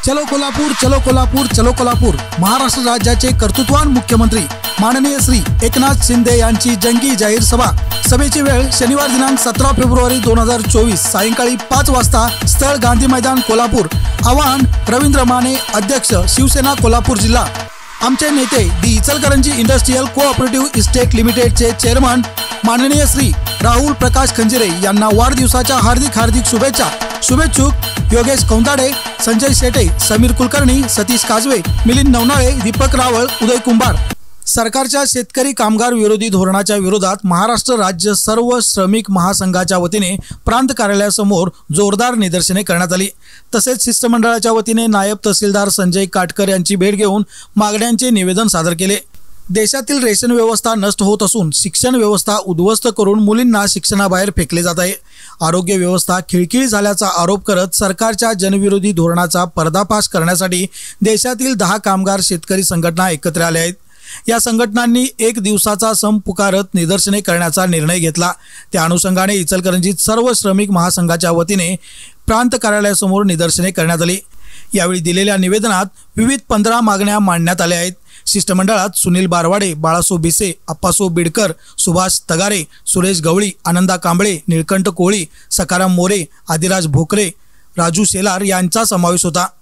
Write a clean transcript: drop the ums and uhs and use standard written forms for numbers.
चलो कोल्हापूर, चलो कोल्हापूर, चलो कोल्हापूर। महाराष्ट्र राज्याचे कर्तृत्ववान मुख्यमंत्री माननीय श्री एकनाथ शिंदे यांची जंगी जाहीर सभा। सभेची वेळ शनिवार दिनांक 17 फेब्रुवारी 2024 सायंकाळी 5 वाजता। स्थळ गांधी मैदान कोल्हापूर। आवाहन रवींद्र माने, अध्यक्ष शिवसेना कोल्हापूर जिल्हा। आमचे नेते the Ichalkaranji industrial cooperative estate लिमिटेडचे चेअरमन माननीय श्री राहुल प्रकाश खंजिरे यांना वाढदिवसाच्या हार्दिक शुभेच्छा। शुभेच्छुक योगेश कौंदाडे, संजय शेटे, समीर कुलकर्णी, सतीश काजवे, मिलिंद नवनाळे, दीपक रावळ, उदय कुंभार। सरकारच्या शेतकरी कामगार विरोधी धोरणाच्या विरोधात महाराष्ट्र राज्य सर्व श्रमिक महासंघाच्या वतीने प्रांत कार्यालयासमोर जोरदार निदर्शने करण्यात आली। तसेच शिष्टमंडळाच्या वतीने नायब तहसीलदार संजय काटकर यांची भेट घेऊन मागण्यांचे निवेदन सादर केले। देशातील रेशन व्यवस्था नष्ट होत असून शिक्षण व्यवस्था उद्ध्वस्त करून मुलींना शिक्षणाबाहेर फेकले जात आहे। आरोग्य व्यवस्था खिळखिळी झाल्याचा आरोप करत सरकारच्या जनविरोधी धोरणाचा पर्दाफाश करण्यासाठी देशातील 10 कामगार शेतकरी संघटना एकत्र आल्या आहेत। या संघटनांनी एक दिवसाचा संप पुकारत निदर्शने करण्याचा निर्णय घेतला। त्या अनुषंगाने इचलकरंजीत सर्व श्रमिक महासंघाच्या वतीने प्रांत कार्यालयासमोर निदर्शने करण्यात आली। यावेळी दिलेल्या निवेदनात विविध 15 मागण्या मांडण्यात आल्या आहेत। शिष्टमंडळात सुनील बारवाडे, बाळासो बिसे, अप्पासो बिडकर, सुभाष तगारे, सुरेश गवळी, आनंदा कांबळे, निळकंठ कोळी, सकाराम मोरे, आदिराज भोकरे, राजू शेलार यांचा समावेश होता।